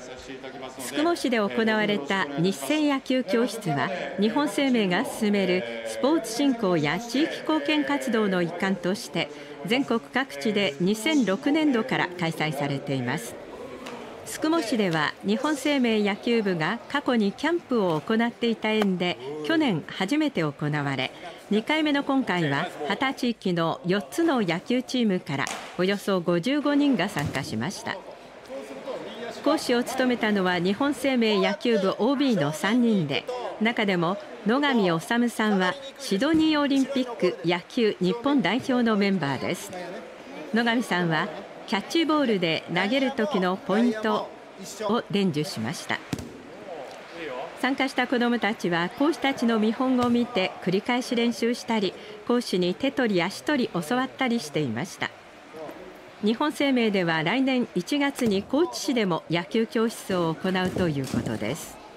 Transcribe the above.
宿毛市で行われた日生野球教室は、日本生命が進めるスポーツ振興や地域貢献活動の一環として全国各地で2006年度から開催されています。宿毛市では日本生命野球部が過去にキャンプを行っていた園で去年初めて行われ、2回目の今回は波田地域の4つの野球チームからおよそ55人が参加しました。講師を務めたのは日本生命野球部 OB の3人で、中でも野上治さんはシドニーオリンピック野球日本代表のメンバーです。野上さんはキャッチボールで投げる時のポイントを伝授しました。参加した子どもたちは講師たちの見本を見て繰り返し練習したり、講師に手取り足取り教わったりしていました。日本生命では来年1月に高知市でも野球教室を行うということです。